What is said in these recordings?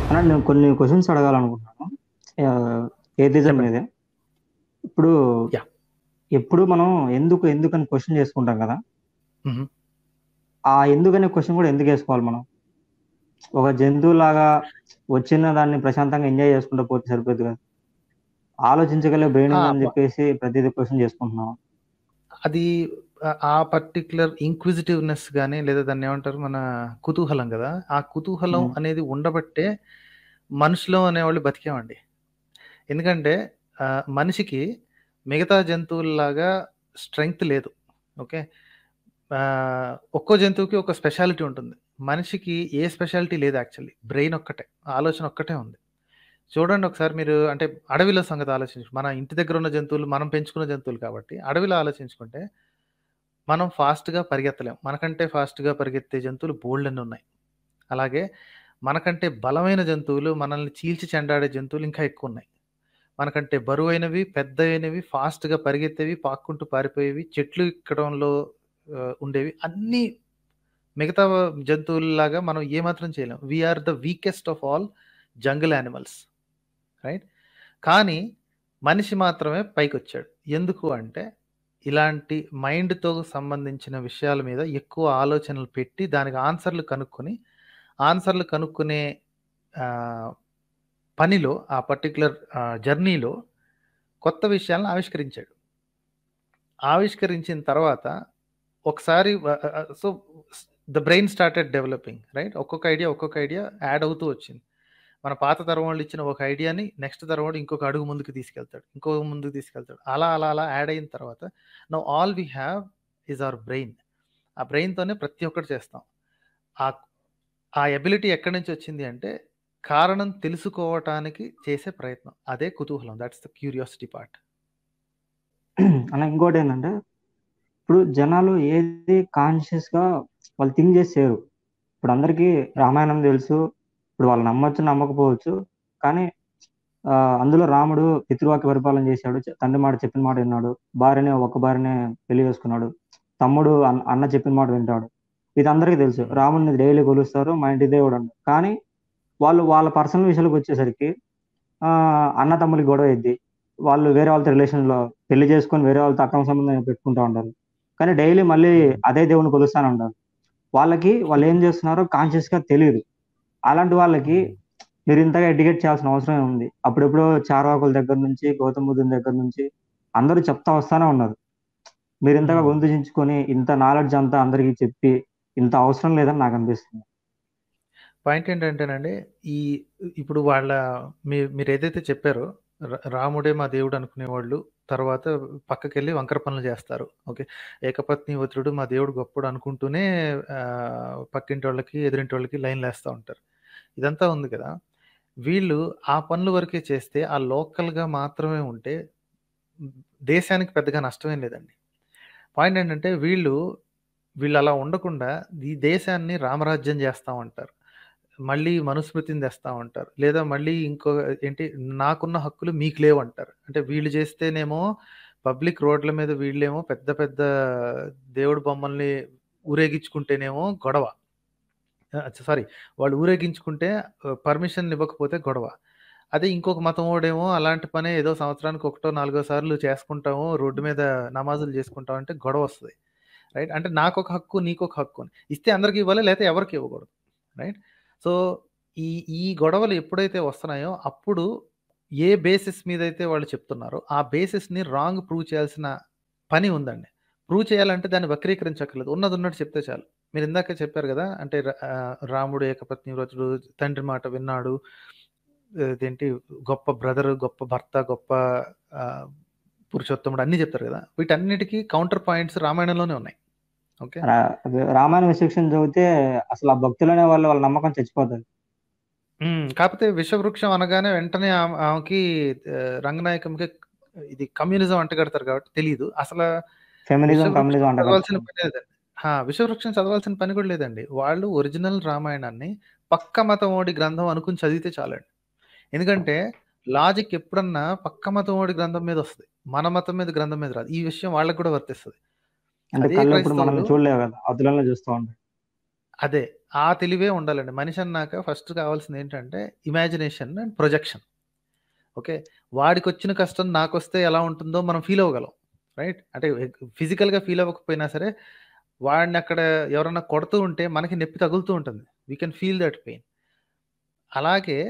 అన్న నేను కొన్ని క్వశ్చన్స్ అడగాలనుకుంటున్నాను ఏథిజం చెప్పండి. మీదే. ఇప్పుడు యా ఎప్పుడు మనం ఎందుకని క్వశ్చన్ చేసుకుంటాం కదా, మ్మ్. ఆ ఎందుకనే క్వశ్చన్ కూడా ఎందుకు వేసుకోవాలి మనం? ఒక జంతువులాగా వచ్చిన దాన్ని ప్రశాంతంగా ఎంజాయ్ చేసుకుంటూ పోతే సరిపోద్ది కదా. ఆలోచించగలిగే బ్రెయిన్ ఆ, ఉందని బ- చెప్పేసి ప్రతిదీ క్వశ్చన్ చేసుకుంటున్నాం. అది ఆ పర్టిక్యులర్ ఇంక్విజిటివ్నెస్ కానీ లేదా దాన్ని ఏమంటారు మన కుతూహలం కదా, ఆ కుతూహలం ఉమ్, అనేది ఉండబట్టే మనుషులు అనేవాళ్ళు బతికామండి. ఎందుకంటే ఆ, మనిషికి మిగతా జంతువుల్లాగా స్ట్రెంగ్త్ లేదు. ఓకే. ఆ, ఒక్కో జంతువుకి ఒక స్పెషాలిటీ ఉంటుంది. మనిషికి ఏ స్పెషాలిటీ లేదు, యాక్చువల్లీ బ్రెయిన్ ఒక్కటే, ఆలోచన ఒక్కటే ఉంది. చూడండి ఒకసారి మీరు, అంటే అడవిలో సంగతి ఆలోచించు. మన ఇంటి దగ్గర ఉన్న జంతువులు మనం పెంచుకున్న జంతువులు కాబట్టి అడవిలో ఆలోచించుకుంటే మనం ఫాస్ట్గా పరిగెత్తలేం. మనకంటే ఫాస్ట్గా పరిగెత్తే జంతువులు బోల్డన్ని ఉన్నాయి. అలాగే మనకంటే బలమైన జంతువులు, మనల్ని చీల్చి చెండాడే జంతువులు ఇంకా ఎక్కువ ఉన్నాయి. మనకంటే బరువైనవి, పెద్దవైనవి, ఫాస్ట్గా పరిగెత్తేవి, పాక్కుంటూ పారిపోయేవి, చెట్లు ఎక్కడంలో ఉండేవి అన్నీ మిగతా జంతువుల్లాగా మనం ఏమాత్రం చేయలేం. We're the weakest of all jungle animals, right? కానీ మనిషి మాత్రమే పైకొచ్చాడు. ఎందుకు అంటే ఇలాంటి మైండ్తో సంబంధించిన విషయాల మీద ఎక్కువ ఆలోచనలు పెట్టి దానికి ఆన్సర్లు కనుక్కునే ఆ, పనిలో, ఆ పర్టికులర్ జర్నీలో కొత్త విషయాలను ఆవిష్కరించాడు. ఆవిష్కరించిన తర్వాత ఒకసారి so the brain started developing, right? ఒక్కొక్క ఐడియా యాడ్ అవుతూ వచ్చింది. మన పాత తరం వాళ్ళు ఇచ్చిన ఒక ఐడియాని నెక్స్ట్ తరం వాడు ఇంకొక అడుగు ముందుకు తీసుకెళ్తాడు, ముందుకు తీసుకెళ్తాడు. అలా అలా అలా యాడ్ అయిన తర్వాత now all we have is our brain. ఆ బ్రెయిన్తోనే ప్రతి ఒక్కటి చేస్తాం. ఆ ఆ ఎబిలిటీ ఎక్కడి నుంచి వచ్చింది అంటే కారణం తెలుసుకోవటానికి చేసే ప్రయత్నం. అదే కుతూహలం. That's the curiosity part. అన్న ఇంకోటి ఏంటంటే, ఇప్పుడు జనాలు ఏది కాన్షియస్ గా వాళ్ళు థింక్ చేసి చేయరు. ఇప్పుడు అందరికీ రామాయణం తెలుసు. ఇప్పుడు వాళ్ళు నమ్మొచ్చు నమ్మకపోవచ్చు, కానీ ఆ, అందులో రాముడు పితృవాక్య పరిపాలన చేశాడు. తండ్రి మాట చెప్పిన మాట విన్నాడు. ఒక్క భార్యనే పెళ్లి చేసుకున్నాడు. తమ్ముడు అన్న చెప్పిన మాట వింటాడు. ఇది అందరికీ తెలుసు. రాముడిని డైలీ కొలుస్తారు, మా ఇంటి దేవుడు అంటారు. కానీ వాళ్ళు వాళ్ళ పర్సనల్ విషయాలకు వచ్చేసరికి ఆ, అన్న తమ్ముడికి గొడవ అయింది. వాళ్ళు వేరే వాళ్ళతో రిలేషన్ లో పెళ్లి చేసుకొని వేరే వాళ్ళతో అక్రమ సంబంధం పెట్టుకుంటా ఉంటారు. కానీ డైలీ మళ్ళీ అదే దేవుని కొలుస్తానే ఉంటారు. వాళ్ళు ఏం చేస్తున్నారో కాన్షియస్ గా తెలియదు. అలాంటి వాళ్ళకి మీరు ఇంతగా ఎడ్యుకేట్ చేయాల్సిన అవసరం ఉంది. అప్పుడెప్పుడో చార్వాకుల దగ్గర నుంచి గౌతమ బుద్ధుని దగ్గర నుంచి అందరూ చెప్తా వస్తానే ఉన్నారు. మీరు ఇంతగా గొంతు చించుకొని ఇంత నాలెడ్జ్ అంతా అందరికీ చెప్పి ఇంత అవసరం లేదని నాకు అనిపిస్తుంది. పాయింట్ ఏంటంటేనండి, ఈ ఇప్పుడు మీరు ఏదైతే చెప్పారో రాముడే మా దేవుడు అనుకునేవాళ్ళు తర్వాత పక్కకెళ్ళి వంకర పనులు చేస్తారు. ఓకే. ఏకపత్ని వతుడు మా దేవుడు గొప్పడు అనుకుంటూనే పక్కింటి వాళ్ళకి ఎదురింటి వాళ్ళకి లైన్లు వేస్తూ ఉంటారు. ఇదంతా ఉంది కదా. వీళ్ళు ఆ పనుల వరకే చేస్తే, ఆ లోకల్గా మాత్రమే ఉంటే దేశానికి పెద్దగా నష్టమేం లేదండి. పాయింట్ ఏంటంటే వీళ్ళు అలా ఉండకుండా ఈ దేశాన్ని రామరాజ్యం చేస్తామంటారు, మళ్ళీ మనుస్మృతిని తెస్తామంటారు, లేదా మళ్ళీ ఇంకో ఏంటి నాకున్న హక్కులు మీకు లేవు అంటారు. అంటే వీళ్ళు చేస్తేనేమో పబ్లిక్ రోడ్ల మీద వీళ్ళేమో పెద్ద పెద్ద దేవుడి బొమ్మల్ని ఊరేగించుకుంటేనేమో గొడవ. సారీ, వాళ్ళు ఊరేగించుకుంటే పర్మిషన్ ఇవ్వకపోతే గొడవ. అదే ఇంకొక మతం వాడేమో అలాంటి పనే ఏదో సంవత్సరానికి ఒకటో నాలుగో సార్లు చేసుకుంటాము, రోడ్డు మీద నమాజులు చేసుకుంటాం అంటే గొడవ వస్తుంది, రైట్? అంటే నాకొక హక్కు నీకొక హక్కు అని ఇస్తే అందరికి ఇవ్వాలి, లేకపోతే ఎవరికి ఇవ్వకూడదు, రైట్? సో ఈ ఈ గొడవలు ఎప్పుడైతే వస్తున్నాయో అప్పుడు ఏ బేసిస్ మీద అయితే వాళ్ళు చెప్తున్నారో ఆ బేసిస్ని రాంగ్ ప్రూవ్ చేయాల్సిన పని ఉందండి. ప్రూవ్ చేయాలంటే దాన్ని వక్రీకరించక్కర్లేదు, ఉన్నది ఉన్నట్టు చెప్తే చాలు. మీరు ఇందాక చెప్పారు కదా, అంటే రాముడు ఏకపత్ని వ్రతుడు, తండ్రి మాట విన్నాడు, ఇదేంటి గొప్ప బ్రదర్, గొప్ప భర్త, గొప్ప ఆ, పురుషోత్తముడు అన్నీ చెప్తారు కదా. వీటన్నిటికీ కౌంటర్ పాయింట్స్ రామాయణంలోనే ఉన్నాయి. ఓకే. రామాయణ విశిక్షణ చదివితే అసలు ఆ భక్తులనే వాళ్ళ నమ్మకం చచ్చిపోతుంది. కాకపోతే విషవృక్షం అనగానే వెంటనే ఆమెకి రంగనాయకంకి ఇది కమ్యూనిజం అంటగడతారు కాబట్టి తెలియదు అసలు. ఫెమినిజం విషవృక్షం కమ్యూనిజం అంట చదవాల్సిన పని లేదండి. విషవృక్షం చదవాల్సిన పని కూడా లేదండి. వాళ్ళు ఒరిజినల్ రామాయణాన్ని పక్క మతమోడి గ్రంథం అనుకుని చదివితే చాలండి. ఎందుకంటే లాజిక్ ఎప్పుడన్నా పక్క మతమోడి గ్రంథం మీద వస్తుంది, మన మతం మీద గ్రంథం మీద రాదు. ఈ విషయం వాళ్ళకి కూడా వర్తిస్తుంది. అంటే అదే కళ్ళు ఎప్పుడు క్రైస్తవులు మనల్ని చూడలేవు కదా, అతులలో చూస్తూ ఉంటాయి. అదే. ఆ తెలివే ఉండాలండి. మనిషి అన్నాక ఫస్ట్ కావాల్సింది ఏంటంటే ఇమాజినేషన్ అండ్ ప్రొజెక్షన్. ఓకే. వాడికొచ్చిన కష్టం నాకొస్తే ఎలా ఉంటుందో మనం ఫీల్ అవ్వగలం. రైట్? అంటే ఫిజికల్‌గా ఫీల్ అవ్వకపోయినా సరే, వాడినక్కడ ఎవరన్నా కొడుతూ ఉంటే మనకి నొప్పి తగులుతూ ఉంటుంది. We can feel that pain. అలాగే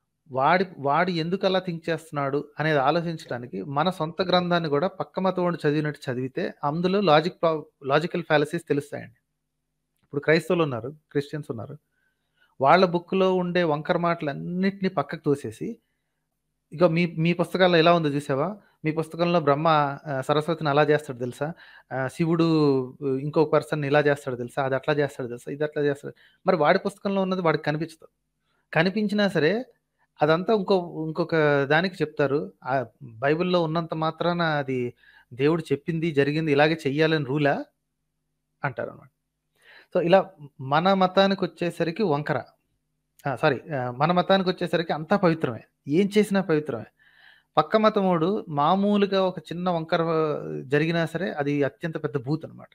వాడు ఎందుకలా థింక్ చేస్తున్నాడు అనేది ఆలోచించడానికి మన సొంత గ్రంథాన్ని గూడా పక్క మతమోడు చదివినట్టు చదివితే అందులో లాజికల్ ఫాలసీస్ తెలుస్తాయండి. ఇప్పుడు క్రైస్తవులున్నారు, క్రిస్టియన్స్ ఉన్నారు. వాళ్ళ బుక్‌లో ఉండే వంకర మాటలన్నిటిని పక్కకు తోసేసి, ఇగో మీ మీ పుస్తకాల్లో ఎలా ఉందో చూసావా? మీ పుస్తకంలో బ్రహ్మ సరస్వతిని అలా చేస్తాడు తెలుసా? శివుడు ఇంకో పర్సన్‌ని ఇలా చేస్తాడు తెలుసా? అది అట్లా చేస్తాడు తెలుసా? ఇది అట్లా చేస్తాడు. మరి వాడి పుస్తకంలో ఉన్నది వాడికి కనిపించదు. కనిపించినా సరే అదంతా ఇంకొక దానికి చెప్తారు. బైబిల్‌లో ఉన్నంత మాత్రాన అది దేవుడు చెప్పింది, జరిగింది ఇలాగే చెయ్యాలని రూలా? అంటారనమాట. సో, ఇలా మన మతానికొచ్చేసరికి వంకర. సారీ, మన మతానికొచ్చేసరికి అంతా పవిత్రమే. ఏం చేసినా పవిత్రమే. పక్క మతమోడు మామూలుగా ఒక చిన్న వంకర జరిగినా సరే అది అత్యంత పెద్ద బూతనమాట.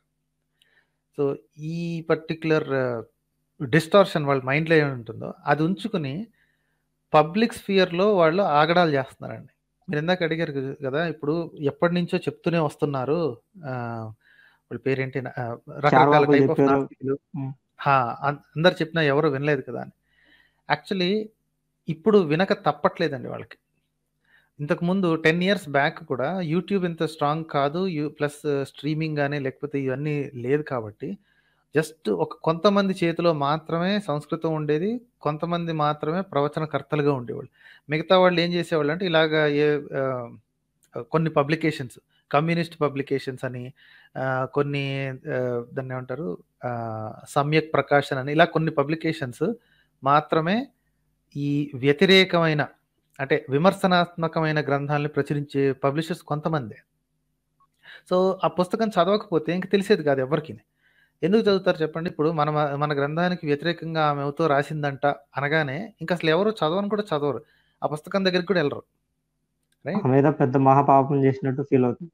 సో, ఈ పర్టిక్యులర్ డిస్టార్షన్ వాళ్ళ మైండ్‌లో ఏముంటుందో అది ఉంచుకొని పబ్లిక్ స్ఫియర్‌లో వాళ్ళు ఆగడాలు చేస్తున్నారండి. మీరిందాక అడిగారు గదా! ఇప్పుడు ఎప్పటినుంచో చెప్తూనే వస్తున్నారు. వాళ్ళ పేరేంటి? రకరకాల చార్వాకులు టైప్ ఆఫ్ చెప్పారు. నాస్తికులు. ఆ! అందరు చెప్పినా ఎవరు వినలేదు కదా అని. యాక్చువల్లీ ఇప్పుడు వినక తప్పట్లేదండి వాళ్ళకి. ఇంతకుముందు 10 ఇయర్స్ బ్యాక్ కూడా యూట్యూబ్ ఇంత స్ట్రాంగ్ కాదు. ప్లస్ స్ట్రీమింగ్ గాని లేకపోతే ఇవన్నీ లేదు కాబట్టి జస్ట్ కొంతమంది చేతిలో మాత్రమే సంస్కృతం ఉండేది. కొంతమంది మాత్రమే ప్రవచనకర్తలుగా ఉండేవాళ్ళు. మిగతా వాళ్ళు ఏం చేసేవాళ్ళంటే ఇలాగా ఆహ్, కొన్ని పబ్లికేషన్స్, కమ్యూనిస్ట్ పబ్లికేషన్స్ అని, కొన్ని దాన్నేమంటారు, సమ్యక్ ప్రకాశన్ అని ఇలా కొన్ని పబ్లికేషన్స్ మాత్రమే ఈ వ్యతిరేకమైన అంటే విమర్శనాత్మకమైన గ్రంథాలను ప్రచురించే పబ్లిషర్స్ కొంతమందే. సో, ఆ పుస్తకం చదవకపోతే ఇంక తెలిసేది కాదు ఎవ్వరికిని. ఎందుకు చదువుతారు చెప్పండి? ఇప్పుడు మన గ్రంథానికి వ్యతిరేకంగా ఆమె ఎవతో రాసిందంట అనగానే ఇంకసలు ఎవరు చదవను కూడా చదవరు. ఆ పుస్తకం దగ్గరికి కూడా ఎళ్ళరు. రైట్? ఆమె ఏదో పెద్ద మహాపాపం చేసినట్టు ఫీల్ అవుతుంది.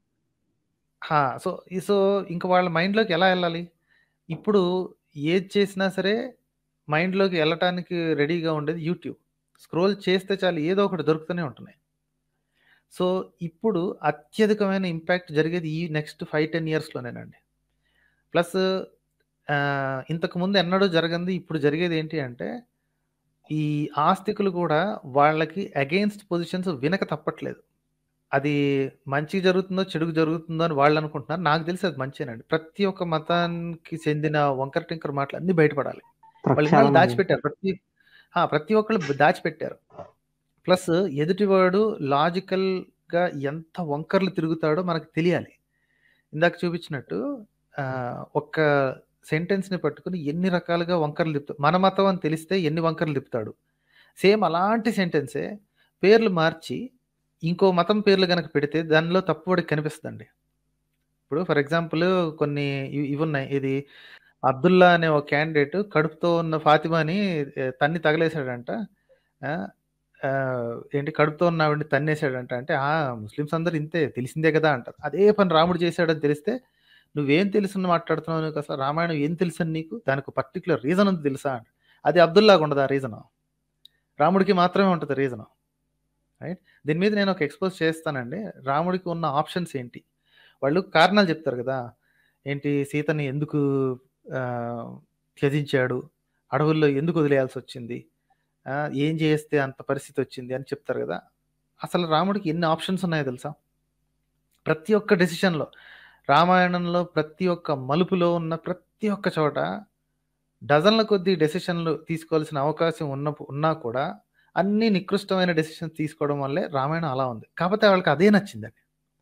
సో, ఇంక వాళ్ళ మైండ్‌లోకి ఎలా ఎళ్ళాలి? ఇప్పుడు ఏది చేసినా సరే మైండ్‌లోకి ఎళ్ళటానికి రెడీగా ఉండేది యూట్యూబ్. స్క్రోల్ చేస్తే చాలు ఏదో ఒకటి దొరుకుతూనే ఉంటున్నాయి. సో, ఇప్పుడు అత్యధికమైన ఇంపాక్ట్ జరిగేది ఈ నెక్స్ట్ 5, 10 ఇయర్స్‌లోనేనండి. ప్లస్ ఇంతకుముందు ఎన్నడూ జరగంది ఇప్పుడు జరిగేదేంటి అంటే, ఈ ఆస్తికులు కూడా వాళ్ళకి అగెయిన్స్ట్ పొజిషన్స్ వినక తప్పట్లేదు. అది మంచికి జరుగుతుందో, చెడుకు జరుగుతుందో అని వాళ్ళనుకుంటున్నారు. నాకు తెలిసి అది మంచేనండి. ప్రతి ఒక్క మతానికి చెందిన వంకర టింకర మాటలన్నీ బయటపడాలి. వాళ్ళు ఇన్నాళ్ళు ప్రక్షాళన దాచిపెట్టారు. ప్రతి ఒక్కళ్ళు దాచిపెట్టారు. ప్లస్ ఎదుటివాడు లాజికల్‌గా ఎంత వంకర్లు తిరుగుతాడో మనకు తెలియాలి. ఇందాక చూపించినట్టు ఒక్క సెంటెన్స్‌ని పట్టుకొని ఎన్ని రకాలుగా వంకరలు మన మతం అని తెలిస్తే ఎన్ని వంకరలు తిప్పుతాడు. సేమ్ అలాంటి సెంటెన్సే పేర్లు మార్చి ఇంకో మతం పేర్లు గనక పెడితే దానిలో తప్పు వాడికి కనిపిస్తదండి. ఇప్పుడు ఫర్ ఎగ్జాంపుల్ కొన్ని ఇవున్నాయి. ఇది అబ్దుల్లా అనే ఒక క్యాండిడేట్ కడుపుతో ఉన్న ఫాతిమాని తన్ని తగలేసాడంట. ఆ! ఏంటి కడుపుతో ఉన్న ఆవిడని తన్నేసాడంట. అంటే, ముస్లిమ్స్ అందరూ ఇంతే తెలిసిందే కదా! అంటారు. అదే పని రాముడు చేశాడని తెలిస్తే, నువ్వేం తెలుసని మాట్లాడుతున్నావు? నీకసలు రామాయణం ఏం తెలుసని నీకు? దానికి పర్టిక్యులర్ రీజన్ ఉంది తెలుసా? అది అబ్దుల్లాకుండదు ఆ రీజను. రాముడికి మాత్రమే ఉంటది రీజను. రైట్? దీని మీద నేను ఒక ఎక్స్‌పోజ్ చేస్తానండి. రాముడికి ఉన్న ఆప్షన్స్ ఏంటి? వాళ్ళు కారణాలు చెప్తారు గదా! ఏంటి సీతని ఎందుకు ఆహ్, త్యజించాడు? అడవుల్లో ఎందుకు వదిలేయాల్సొచ్చింది? ఏం చేస్తే అంత పరిస్థితొచ్చింది అని చెప్తారు గదా! అసలు రాముడికి ఎన్ని ఆప్షన్స్ ఉన్నాయో తెలుసా? ప్రతి ఒక్క డెసిషన్‌లో, రామాయణంలో ప్రతి ఒక్క మలుపులో ఉన్న ప్రతి ఒక్క చోట డజన్‌ల కొద్దీ డెసిషన్‌లు తీసుకోవాల్సిన అవకాశం ఉన్నా కూడా అన్నీ నికృష్టమైన డెసిషన్స్ తీసుకోవడం వల్లే రామాయణం అలా ఉంది. కాపోతే వాళ్ళకి అదే నచ్చిందండి.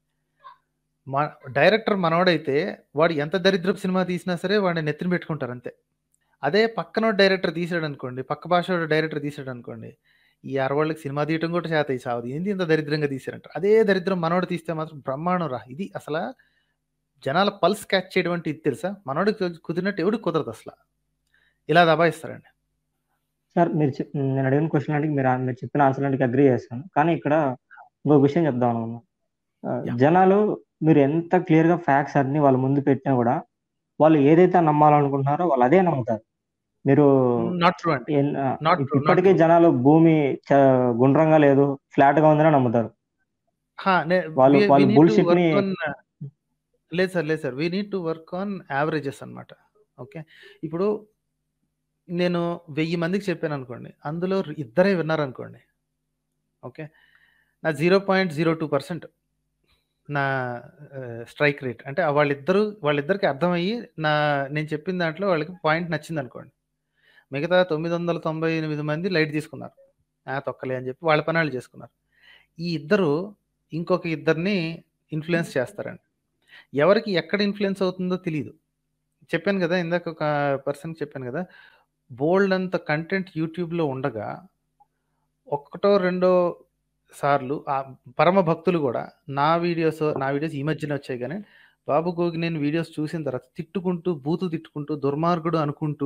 మ డైరెక్టర్ మనోడైతే వాడు ఎంత దరిద్రపు సినిమా తీసినా సరే వాడిని నెత్తిన పెట్టుకుంటారు అంతే. అదే పక్కనోడు డైరెక్టర్ తీసాడనుకోండి, పక్క భాషోడు డైరెక్టర్ తీసాడనుకోండి, ఈ అరవోళ్ళకి సినిమా తీయటం కూడా చేతయి సావదు. ఏంది ఇంత దరిద్రంగా తీశారంటారు. అదే దరిద్రం మనోడు తీస్తే మాత్రం బ్రహ్మాండం రా! ఇది అసల జనాల పల్స్ క్యాచ్ చేయడం అంటే ఇది తెలుసా? మనోడికి కుదిరినట్టు ఎవడికి కుదరదసల. ఇలా దబాయిస్తారండి. సార్ నేను అడిగిన క్వెషన్‌లన్నిటికి మీరు చెప్పిన ఆన్సర్‌లన్నిటికి అగ్రీ చేస్తాను. కానీ ఇక్కడ ఇంకొక విషయం చెప్దాం అనుకున్నా. యాహ్! జనాలు మీరు ఎంత క్లియర్‌గా ఫ్యాక్ట్స్ అన్నీ వాళ్ళ ముందు పెట్టినా గూడా, వాళ్ళు ఏదైతే నమ్మాలనుకుంటున్నారో వాళ్ళు అదే నమ్ముతారు. మీరు నాట్ ట్రూ అండి. Not true. నాట్ ఇప్పటికే ట్రూ. జనాలు భూమి గుండ్రంగా లేదు, ఫ్లాట్ గా ఉందని నమ్ముతారు. వాళ్ళు వి వాళ్ళు నీడ్ టు బుల్షిట్ ని వర్క్ ఆన్ లేదు సార్, లేదు sir. We need to work on averages అన్నమాట. ఓకే. ఇప్పుడు నేను 1000 మందికి చెప్పాననుకోండి. అందులో ఇద్దరే విన్నారనుకోండి. ఓకే. నా 0.02% నా స్ట్రైక్ రేట్. అంటే వాళ్ళిద్దరికి అర్థమయ్యి నేను చెప్పిన దాంట్లో వాళ్ళకి పాయింట్ నచ్చిందనుకోండి. మిగతా 998 మంది లైట్ తీసుకున్నారు. తొక్కలే అని చెప్పి వాళ్ళ పని వాళ్ళు చేసుకున్నారు. ఈ ఇద్దరు ఇంకొక ఇద్దరిని ఇన్‌ఫ్లుయెన్స్ చేస్తారండి. ఎవరికి ఎక్కడ ఇన్‌ఫ్లుయెన్స్ అవుతుందో తెలీదు. చెప్పాను గదా! ఇందాక ఒక పర్సన్‌కి చెప్పాను గదా! బోలెడంత కంటెంట్ యూట్యూబ్‌లో ఉండగా, ఒక్కటో రెండో సార్లు పరమ భక్తులు గూడా నా వీడియోస్ ఈ మధ్యనే వచ్చాయి గానీ, బాబు గోగినేని వీడియోస్ చూసిన తర్వాత తిట్టుకుంటూ, బూతులు తిట్టుకుంటూ, దుర్మార్గుడు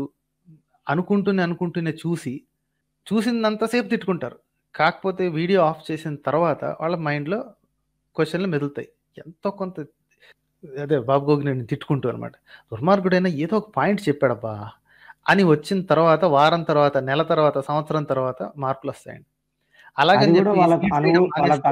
అనుకుంటూనే చూసిందంత సేపు తిట్టుకుంటారు. కాకపోతే వీడియో ఆఫ్ చేసిన తర్వాత వాళ్ళ మైండ్‌లో క్వెషన్‌లు మెదులుతాయి. ఎంతో కొంత అదే బాబు గోగినేని తిట్టుకుంటూ అనమాట. దుర్మార్గుడైనా ఏదో ఒక పాయింట్ చెప్పాడబ్బా! అని వచ్చిన తర్వాత, వారం తర్వాత, నెల తర్వాత, సంవత్సరం తర్వాత మార్పులొస్తాయండి. అది అలాగని కూడా జెప్పి వాళ్ళకి సీడ్ చేయడం వాళ్ళకి మానేస్తే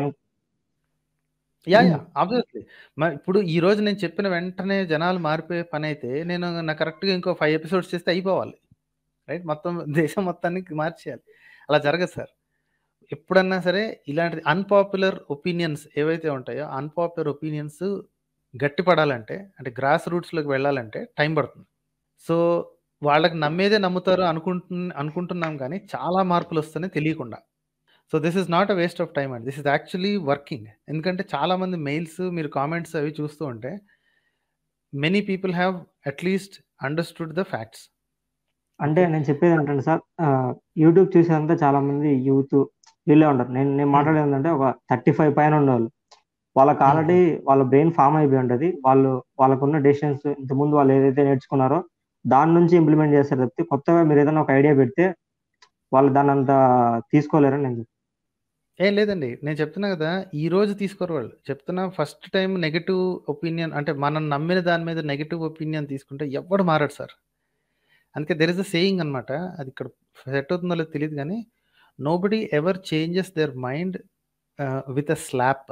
ఆబ్వియస్లీ. ఇప్పుడు ఈ రోజు నేను చెప్పిన వెంటనే జనాలు మారిపోయే పనైతే, నా కరెక్ట్‌గా ఇంకో 5 ఎపిసోడ్స్ చేస్తే అయిపోవాలి. రైట్? మొత్తం దేశం మొత్తానికి మార్చేయాలి. అలా జరగదు సార్. ఎప్పుడన్నా సరే ఇలాంటిది అన్‌పాపులర్ ఒపీనియన్స్ ఏవైతే ఉంటాయో, అన్‌పాపులర్ ఒపీనియన్స్ గట్టిపడాలంటే, అంటే గ్రాస్ రూట్స్‌లోకి వెళ్ళాలంటే టైం పడుతుంది. సో, వాళ్ళకి నమ్మేదే నమ్ముతారు అనుకుంటున్నాం గానీ, చాలా మార్పులొస్తున్నాయి తెలియకుండా. So, this is not a waste of time అండి. This is actually working. ఎందుకంటే చాలామంది మెయిల్స్, మీరు కామెంట్స్ అవి చూస్తూ ఉంటే, many people have at least understood the facts. అంటే ఓకే. నేను చెప్పేది ఏంటంటే సార్, యూట్యూబ్ చూసేదంతా చాలా మంది యూత్ వీళ్ళే ఉంటారు. నేను హ్మ్. మాట్లాడేది ఏంటంటే ఒక 35 పైన ఉన్నోళ్ళు. వాళ్ళకి హ్మ్. ఆల్రెడీ వాళ్ళ బ్రెయిన్ ఫామ్ అయిపోయి ఉంటది. వాళ్ళకున్న డెసిషన్స్ ఇంతకుముందు వాళ్ళు ఏదైతే నేర్చుకున్నారో దాని నుంచి ఇంప్లిమెంట్ చేస్తారు తప్పితే, కొత్తగా మీరు ఏదైనా ఒక ఐడియా పెడితే వాళ్ళు దాన్నంత తీసుకోలేరని నేను చెప్తున్నా. ఏం లేదండి. నేను చెప్తున్నా గదా! ఈ రోజు తీసుకోరు వాళ్ళు. చెప్తున్నా, ఫస్ట్ టైమ్ నెగెటివ్ ఒపీనియన్, అంటే మనం నమ్మిన దాని మీద నెగెటివ్ ఒపీనియన్ తీసుకుంటే ఎవ్వడు మారడు సార్. అందుకే దేర్ ఇస్ ఎ సేయింగ్ అనమాట. అది ఇక్కడ సెట్ అవుతుందో లేదో తెలీదు గానీ, nobody ever changes their mind with a slap.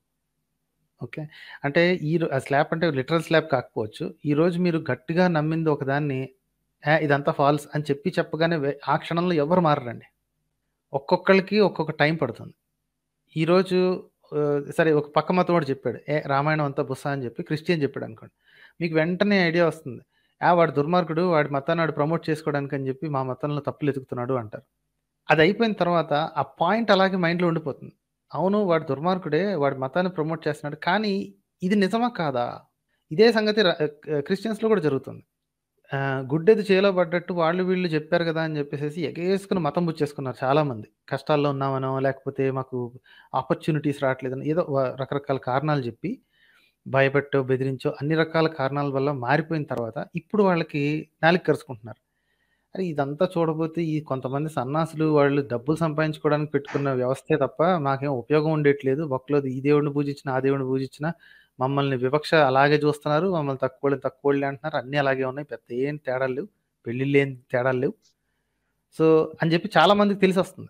Okay. అంటే ఆ స్లాప్ అంటే లిటరల్ స్లాప్ కాకపోవచ్చు. ఈరోజు మీరు గట్టిగా నమ్మింది ఒకదాన్ని, ఇదంతా ఫాల్స్ అని చెప్పగానే ఆ క్షణంలో ఎవ్వరు మారరండి. ఒక్కొక్కళ్ళకి ఒక్కొక్క టైం పడుతుంది. ఈరోజు సరే, ఒక పక్క మతం వాడు చెప్పాడు. రామాయణం అంతా బుస్స అని చెప్పి క్రిస్టియన్ చెప్పాడనుకోండి. మీకు వెంటనే ఐడియా వస్తుంది. వాడు దుర్మార్గుడు, వాడి మతాన్ని వాడు ప్రమోట్ చేసుకోవడానికి అని చెప్పి మా మతంలో తప్పులు ఎతుకుతున్నాడు అంటారు. అది అయిపోయిన తర్వాత ఆ పాయింట్ అలాగే మైండ్‌లో ఉండిపోతుంది. అవును, వాడు దుర్మార్గుడే, వాడి మతాన్ని ప్రమోట్ చేస్తున్నాడు. కానీ ఇది నిజమా కాదా? ఇదే సంగతి క్రిస్టియన్స్‌లో కూడా జరుగుతుంది. గుడ్డెది చేలో పడ్డట్టు వాళ్ళు వీళ్ళు చెప్పారు కదా అని చెప్పేసేసి ఎగేసుకొని మతం పుచ్చేసుకున్నారు చాలామంది. కష్టాల్లో ఉన్నామనో, లేకపోతే మాకు ఆపర్చునిటీస్ రావట్లేదని, ఏదో రకరకాల కారణాలు చెప్పి, భయపెట్టో, బెదిరించో, అన్ని రకాల కారణాల వల్ల మారిపోయిన తర్వాత ఇప్పుడు వాళ్ళకి నాలుక కరుచుకుంటున్నారు. అరే! ఇదంతా చూడబోతే ఈ కొంతమంది సన్నాసులు వాళ్ళు డబ్బులు సంపాదించుకోవడానికి పెట్టుకున్న వ్యవస్థే తప్ప మాకేం ఉపయోగం ఉండేట్లేదు. ఒక్కలోది ఈ దేవుడిని పూజించినా, ఆ దేవుడిని పూజించినా మమ్మల్ని వివక్ష అలాగే చూస్తున్నారు. మమ్మల్ని తక్కువోళ్ళే అంటున్నారు. అన్నీ అలాగే ఉన్నాయి. పెద్ద ఏం తేడాలు లేవు. పెళ్ళిళ్ళేం తేడాలు లేవు. సో, అని చెప్పి చాలా మందికి తెలిసొస్తుంది.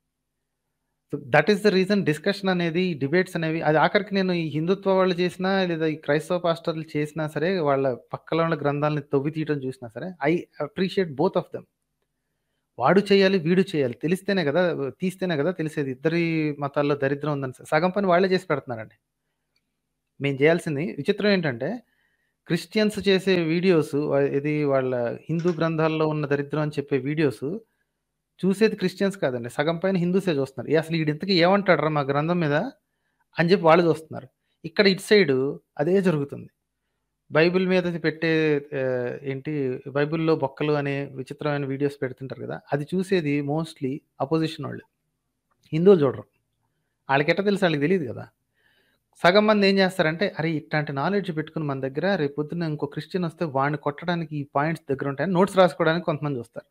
So, that is the reason discussion అనేది, డిబేట్స్ అనేవి, అది ఆఖరికి నేను ఈ హిందుత్వ వాళ్ళు చేసినా, లేదా ఈ క్రైస్తవ పాస్టర్లు చేసినా సరే, వాళ్ళ పక్కలో ఉన్న గ్రంథాలను తవ్వి తీయడం చూసినా సరే, I appreciate both of them. వాడు చేయాలి, వీడు చేయాలి. తీస్తేనే గదా తెలిసేది. ఇద్దరి మతాల్లో దరిద్రం ఉందని. సగం పని వాళ్ళే చేసి పెడుతున్నారండి. మేము చేయాల్సింది, విచిత్రం ఏంటంటే, క్రిస్టియన్స్ చేసే వీడియోస్, ఇది వాళ్ళ హిందూ గ్రంథాల్లో ఉన్న దరిద్రం అని చెప్పే వీడియోస్ చూసేది క్రిస్టియన్స్ కాదండి. సగం పైన హిందూసే చూస్తున్నారు. అసలు ఈడింతకి ఏమంటాడురా మా గ్రంథం మీద అని చెప్పి వాళ్ళు చూస్తున్నారు. ఇక్కడ ఇటు సైడు అదే జరుగుతుంది. బైబిల్ మీద పెట్టే ఏంటి, బైబిల్‌లో బొక్కలు అనే విచిత్రమైన వీడియోస్ పెడుతుంటారు గదా! అది చూసేది మోస్ట్‌లీ అపోజిషన్ వాళ్ళు. హిందువులు చూడరు. ఆళ్ళకెట్టా తెలుసు, ఆళ్ళకి తెలీదు గదా! సగం మంది ఏం చేస్తారంటే, అరే! ఇట్లాంటి నాలెడ్జ్ పెట్టుకొని మన దగ్గర రేపొద్దున ఇంకో క్రిస్టియన్ వస్తే వాడిని కొట్టడానికి ఈ పాయింట్స్ దగ్గరుంటాయని నోట్స్ రాసుకోవడానికి కొంతమంది చూస్తారు.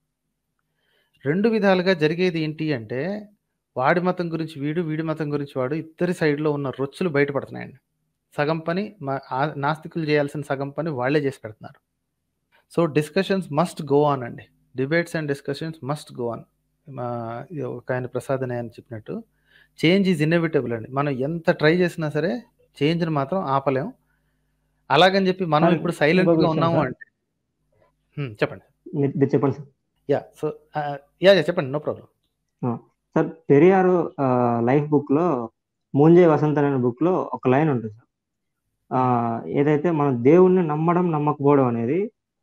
2 విధాలుగా జరిగేది ఏంటి అంటే, వాడి మతం గురించి వీడు, వీడి మతం గురించి వాడు, ఇద్దరి సైడ్‌లో ఉన్న రొచ్చులు బయటపడుతున్నాయండి. సగం పని నాస్తికులు చేయాల్సిన సగం పని వాళ్ళే చేసి పెడుతున్నారు. So, discussions must go on అండి. Debates and discussions must go on. ఒక ఆయన ప్రసాద్ అని ఆయన చెప్పినట్టు చేంజ్ ఈజ్ ఇన్నెవిటబుల్ అండి. మనం ఎంత ట్రై చేసినా సరే చేంజ్ని మాత్రం ఆపలేం. అలాగని చెప్పి మనం సార్ ఇప్పుడు ఇంకో సైలెంట్గా విషయం ఉన్నాము సార్, అంటే చెప్పండి. మీరు చెప్పండి సార్. సో యా చెప్పండి, no problem. Sir Periyar life book లో మూంజే వసంత్ అనే బుక్ లో ఒక లైన్ ఉంటుంది సార్. ఏదైతే మనం దేవుణ్ణి నమ్మడం నమ్మకపోవడం అనేది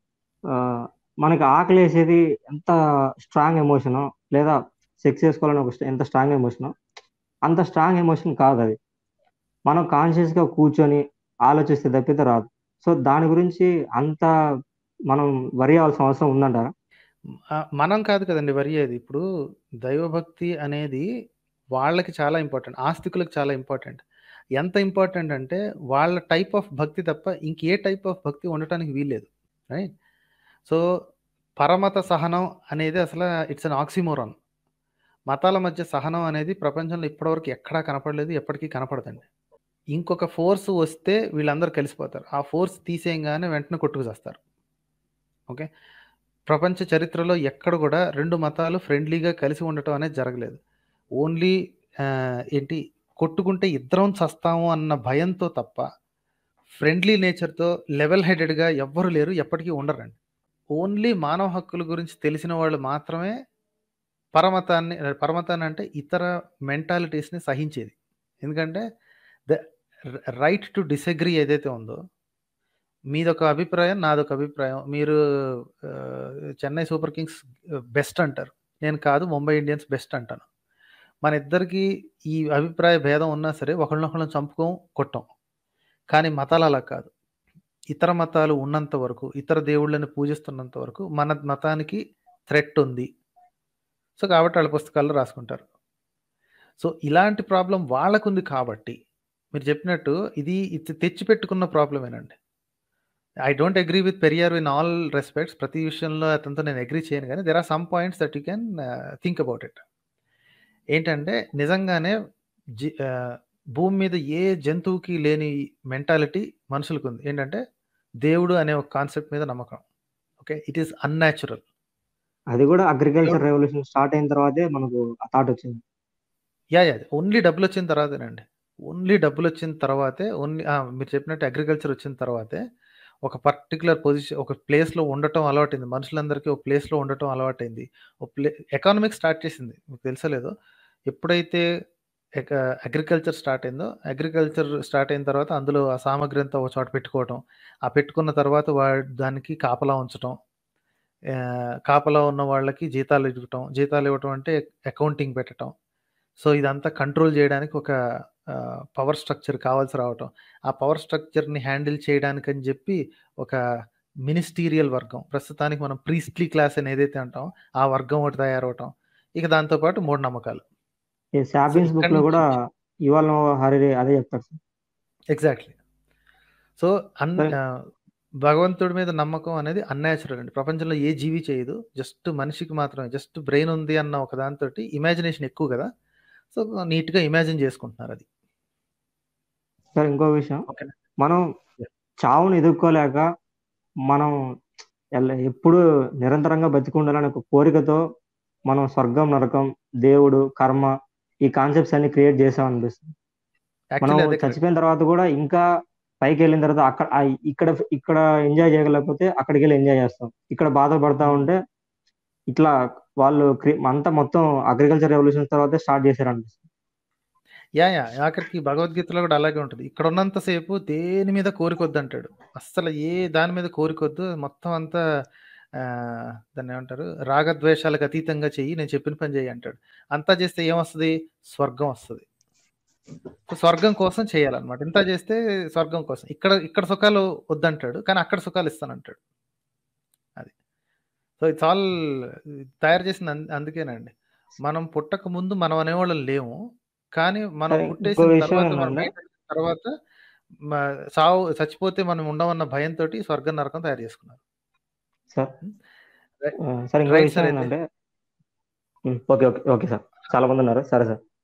మనకి ఆకలి వేసేది ఎంత స్ట్రాంగ్ ఎమోషనో, లేదా సెక్స్ చేసుకోవాలని ఎంత స్ట్రాంగ్ ఎమోషనో అంత స్ట్రాంగ్ ఎమోషన్ కాదు అది. మనం కాన్షియస్గా కూర్చొని ఆలోచిస్తే తప్పితే రాదు. సో దాని గురించి అంత మనం వరి అవ్వాల్సిన అవసరం ఉందంటారా? మనం కాదు కదండి వరి అయ్యేది. ఇప్పుడు దైవభక్తి అనేది వాళ్ళకి చాలా ఇంపార్టెంట్, ఆస్తికులకు చాలా ఇంపార్టెంట్. ఎంత ఇంపార్టెంట్ అంటే వాళ్ళ టైప్ ఆఫ్ భక్తి తప్ప ఇంకే టైప్ ఆఫ్ భక్తి ఉండటానికి వీల్లేదు, రైట్? సో పరమత సహనం అనేది అసలు ఇట్స్ అన్ ఆక్సిమోరాన్. మతాల మధ్య సహనం అనేది ప్రపంచంలో ఇప్పటివరకు ఎక్కడా కనపడలేదు, ఎప్పటికీ కనపడదండి. ఇంకొక ఫోర్స్ వస్తే వీళ్ళందరూ కలిసిపోతారు. ఆ ఫోర్స్ తీసేయంగానే వెంటనే కొట్టుకు చేస్తారు. ఓకే, ప్రపంచ చరిత్రలో ఎక్కడ కూడా రెండు మతాలు ఫ్రెండ్లీగా కలిసి ఉండటం అనేది జరగలేదు. ఓన్లీ ఏంటి కొట్టుకుంటే ఇద్దరం చస్తాము అన్న భయంతో తప్ప ఫ్రెండ్లీ నేచర్తో లెవెల్ హెడెడ్గా ఎవ్వరు లేరు, ఎప్పటికీ ఉండరండి. ఓన్లీ మానవ హక్కుల గురించి తెలిసిన వాళ్ళు మాత్రమే పరమతాన్ని అంటే ఇతర మెంటాలిటీస్ని సహించేది. ఎందుకంటే ద రైట్ టు డిసగ్రీ ఏదైతే ఉందో, మీదొక అభిప్రాయం నాదొక అభిప్రాయం. మీరు చెన్నై సూపర్ కింగ్స్ బెస్ట్ అంటారు, నేను కాదు ముంబై ఇండియన్స్ బెస్ట్ అంటాను. మన ఇద్దరికి ఈ అభిప్రాయ భేదం ఉన్నా సరే ఒకళ్ళనొకళ్ళని చంపుకోం, కొట్టం. కానీ మతాలు అలా కాదు. ఇతర మతాలు ఉన్నంత వరకు, ఇతర దేవుళ్ళని పూజిస్తున్నంత వరకు మన మతానికి థ్రెట్ ఉంది. సో కాబట్టి వాళ్ళ పుస్తకాల్లో రాసుకుంటారు. సో ఇలాంటి ప్రాబ్లం వాళ్ళకుంది కాబట్టి మీరు చెప్పినట్టు ఇది తెచ్చిపెట్టుకున్న ప్రాబ్లమేనండి. I don't agree with Periyar in all respects. ప్రతి విషయంలో అతనితో నేను అగ్రీ చేయను, కానీ there are some points that you can think about it. ఏంటంటే నిజంగానే భూమి మీద ఏ జంతువుకి లేని మెంటాలిటీ మనుషులకు ఉంది. ఏంటంటే దేవుడు అనే ఒక కాన్సెప్ట్ మీద నమ్మకం. Okay, it is unnatural. అది కూడా అగ్రికల్చర్ రెవల్యూషన్ స్టార్ట్ అయిన తర్వాతే మనకు ఆ థాట్ వచ్చింది. యా ఓన్లీ డబ్బులు వచ్చిన తర్వాతేనండి. ఓన్లీ డబ్బులు వచ్చిన తర్వాతే, మీరు చెప్పినట్టు అగ్రికల్చర్ వచ్చిన తర్వాతే ఒక పర్టికులర్ పొజిషన్, ఒక ప్లేస్లో ఉండటం అలవాటైంది. మనుషులందరికీ ఒక ప్లేస్లో ఉండటం అలవాటైంది. ఎకానమిక్ స్టార్ట్ చేసింది. మీకు తెలుసో లేదో, ఎప్పుడైతే అగ్రికల్చర్ స్టార్ట్ అయిందో, అగ్రికల్చర్ స్టార్ట్ అయిన తర్వాత అందులో ఆ సామాగ్రి అంతా ఒక చోట పెట్టుకోవటం, ఆ పెట్టుకున్న తర్వాత దానికి కాపలా ఉంచటం, కాపలా ఉన్న వాళ్ళకి జీతాలు ఇవ్వటం అంటే అకౌంటింగ్ పెట్టడం. సో ఇదంతా కంట్రోల్ చేయడానికి ఒక పవర్ స్ట్రక్చర్ కావాల్సి రావటం, ఆ పవర్ స్ట్రక్చర్ని హ్యాండిల్ చేయడానికి అని చెప్పి ఒక మినిస్టీరియల్ వర్గం, ప్రస్తుతానికి మనం ప్రీస్ట్లీ క్లాస్ అని ఏదైతే అంటాం ఆ వర్గం ఒకటి తయారవటం, ఇక దాంతోపాటు మూఢనమ్మకాలు. సాబిన్స్ బుక్ లో కూడా ఇవాళ హరి అదే చెప్తారు సార్. ఎగ్జాక్ట్లీ. సో భగవంతుడి మీద నమ్మకం అనేది అన్యాచురల్ అండి. ప్రపంచంలో ఏ జీవి చేయదు, జస్ట్ మనిషికి మాత్రమే, జస్ట్ బ్రెయిన్ ఉంది అన్న ఒక దాంతో ఇమాజినేషన్ ఎక్కువ కదా. సో నీట్గా ఇమాజిన్ చేసుకుంటున్నారు అది. సార్ ఇంకో విషయం, మనం చావును ఎదుర్కోలేక మనం ఎప్పుడు నిరంతరంగా బతికుండాలనే ఒక కోరికతో మనం స్వర్గం, నరకం, దేవుడు, కర్మ ఈ కాన్సెప్ట్స్ అన్ని క్రియేట్ చేసాం అనిపిస్తుంది. మనం చచ్చిపోయిన తర్వాత కూడా ఇంకా పైకి వెళ్ళిన తర్వాత ఇక్కడ ఎంజాయ్ చేయలేకపోతే అక్కడికి వెళ్ళి ఎంజాయ్ చేస్తాం. ఇక్కడ బాధపడతా ఉంటే ఇట్లా వాళ్ళు అంతా మొత్తం అగ్రికల్చర్ రెవల్యూషన్ తర్వాత స్టార్ట్ చేశారు అనిపిస్తుంది. ఆఖరికి భగవద్గీతలో కూడా అలాగే ఉంటుంది. ఇక్కడ ఉన్నంతసేపు దేని మీద కోరికొద్దు అంటాడు. అస్సలు ఏ దాని మీద కోరికొద్దు, మొత్తం అంతా దాన్ని ఏమంటారు, రాగద్వేషాలకు అతీతంగా చెయ్యి, నేను చెప్పిన పని చెయ్యి అంటాడు. అంతా చేస్తే ఏమొస్తుంది? స్వర్గం వస్తుంది. సో స్వర్గం కోసం చేయాలన్నమాట. ఇంత చేస్తే స్వర్గం కోసం. ఇక్కడ సుఖాలు వద్దంటాడు, కానీ అక్కడ సుఖాలు ఇస్తానంటాడు. అది. సో ఇట్స్ ఆల్ తయారు చేసింది అందుకేనండి. మనం పుట్టక ముందు మనం అనేవాళ్ళం లేము, కానీ మనం పుట్టేసిన తర్వాత చచ్చిపోతే మనం ఉండమన్న భయంతో స్వర్గం నరకం తయారు చేసుకున్నారు. సార్ ఇంకో విషయం ఏంటంటే, ఓకే సార్, చాలా మంది ఉన్నారు, సరే సార్.